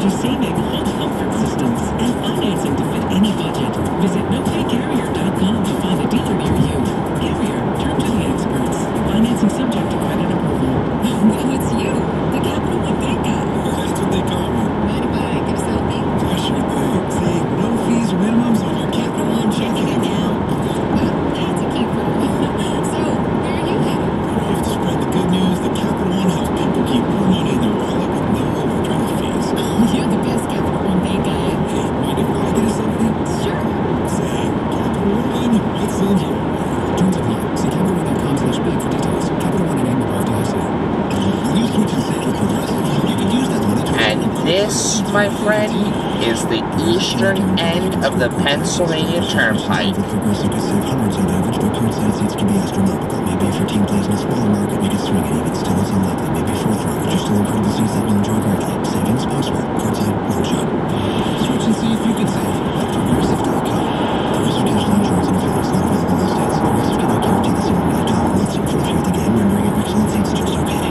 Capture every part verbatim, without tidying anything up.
you're saving on comfort systems and financing to fit any budget. Visit no pay carrier dot com to find a dealer near you. Carrier, turn to the experts. Financing subject to credit approval. Well, it's you, the Capital One Bank guy. That's what they call me. Mind if I get a selfie? Sure thing. Say, no fees or minimums on your Capital One checking account. Well, that's a keeper. So, where are you headed? We have to spread the good news that Capital One helps people keep more money in their wallet with no overdraft fees. You're the best Capital One Bank guy. Hey, mind if I get a selfie? Sure. Say, Capital One, what's in here? Terms apply. See capital one dot com slash bank for details. Capital One and M R F D I C. When you switch and save with Progressive, you can use that money to... And this, my friend, is the eastern end of the Pennsylvania Turnpike. With Progressive to save hundreds on average, but curbside seats can be astronomical. Maybe if your team plays in a smaller market, you can swing it. Even still, it's unlikely. Maybe fourth row, but you're still incredible seats that you'll enjoy greatly. Savings possible. Curbside, long shot. Switch and see if you can save at progressive dot com. Progressive Casualty Insurance and affiliates not available in all states. Progressive cannot guarantee the same amount of dollar lots for the fee of the game. Rendering it excellent seats just okay.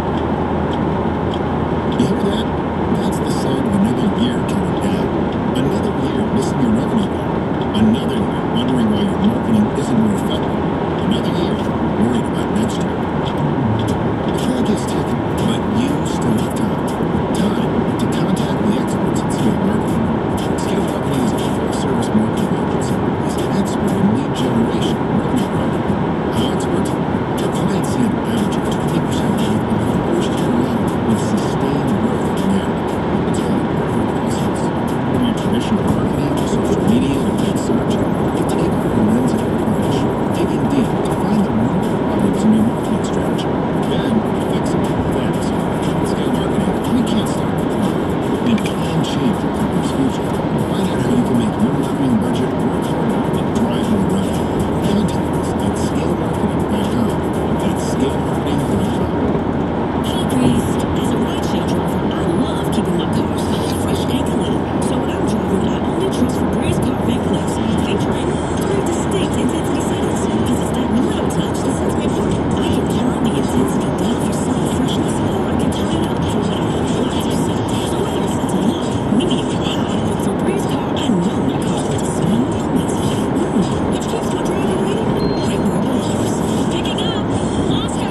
You hear that? That's the sound of another year counting down. Another year missing your revenue goal. Another year wondering why your marketing isn't more effective. Another year worried about next year. The clock is ticking, but you still have time. Time to contact the experts at Scale Marketing. Scale Marketing is a full-service marketing agency. Is an expert in lead generation and revenue growth. How it's working? Their clients see an average of twenty percent growth in the first year alone with sustained growth from there. It's all a part of the process. From traditional marketing to social media to paid search, they take off the lens of approach, digging deep to find the root problems in your marketing strategy. Then fix it fast. At Scale Marketing, we can't stop the problem. We can change your company's future. Find out how you can make your marketing budget work harder and drive more revenue. Contact us at scale marketing dot com. That's scale marketing dot com. Hey, Grace. As a rideshare driver, I love keeping my car smelling fresh and clean. So when I'm driving, I only trust Febreze car vent clips, featuring three distinct intensity settings. Because it's that little touch that sets me apart. I can turn the intensity down for subtle freshness, or I can turn it up for what I want to see. So whether it's set to low, medium, or high, with Febreze car, I know my car's going to smell amazing. Mmm, which keeps my driving rating right where it belongs. Picking up, Oscar!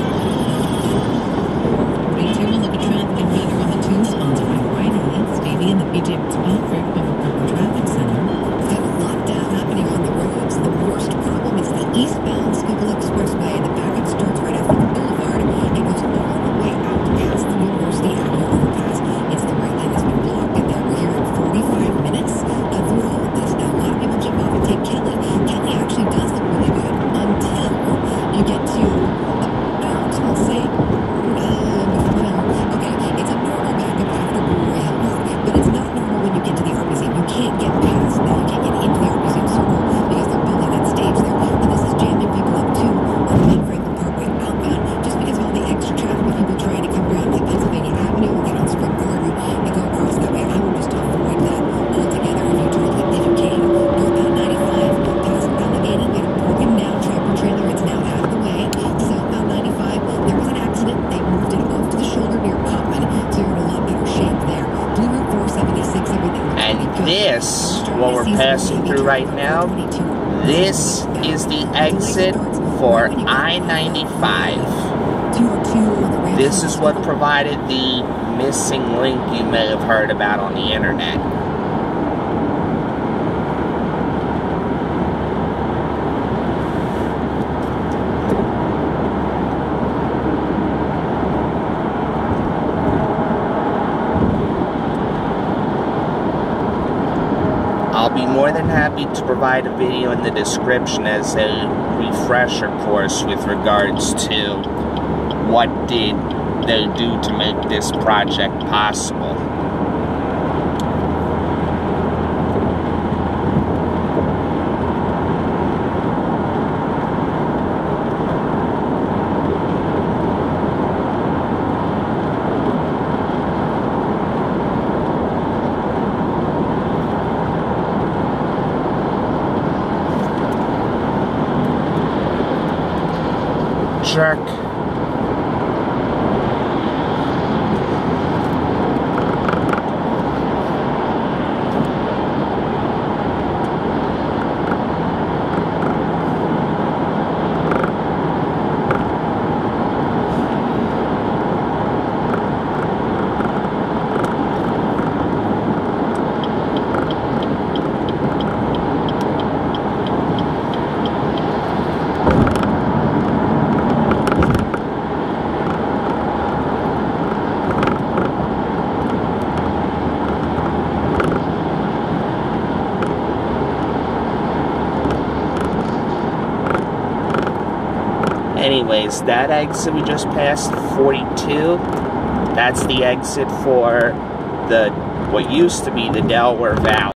Ready to look at traffic and weather on the two, sponsored by Whitey, Stevie, and the B J Pittsburgh Public Traffic Center. Got a lot down happening on the roads. The worst problem is the eastbound Schuylkill Expressway. The backup starts right after the boulevard. It goes all the way out past the University Avenue overpass. It's the right lane that's been blocked, and there we're here in forty-five minutes. But through all of this, now a lot of people jump off and take Kelly. Kelly actually does look really good until you get to about, I'll say, uh, well, okay, it's a normal backup after Brewery Hill Road, but it's not normal when you get to the art museum. You can't get past that. You can't get into the art museum circle because they're building that stage there. And this is jamming people up too on the Ben Franklin Parkway outbound just because of all the extra traffic of people trying to come around like Pennsylvania Avenue and get on Spring Garden and go across that way. I would just avoid that altogether if you totally, if you can. Northbound ninety-five, past Allegheny, get a broken down tractor trailer. It's now out of the way. Southbound ninety-five, there was an accident. They moved it off to the shoulder near Common, so you're in a lot better shape there. Blue Route four seventy-six, everything looks And pretty good. this, what we're passing through right now, this is the exit for I ninety-five. This is what provided the missing link you may have heard about on the internet. I'll be more than happy to provide a video in the description as a refresher course with regards to what did they do to make this project possible. Jerk. anyways, that exit we just passed, forty-two, that's the exit for the what used to be the Delaware Valley.